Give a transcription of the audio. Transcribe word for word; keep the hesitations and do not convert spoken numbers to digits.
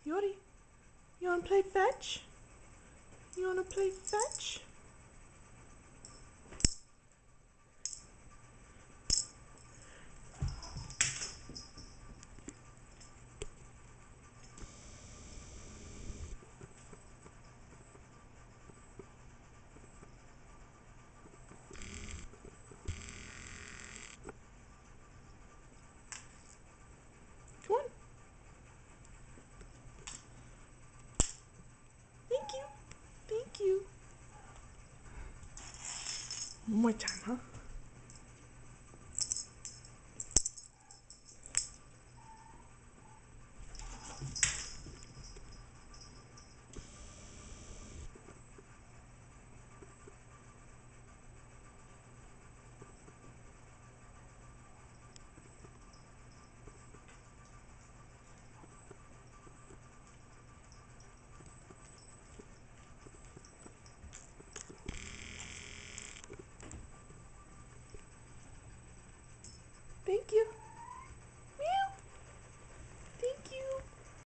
Yori, you wanna play fetch? You wanna play fetch? Come on. Thank you. Thank you. One more time, huh?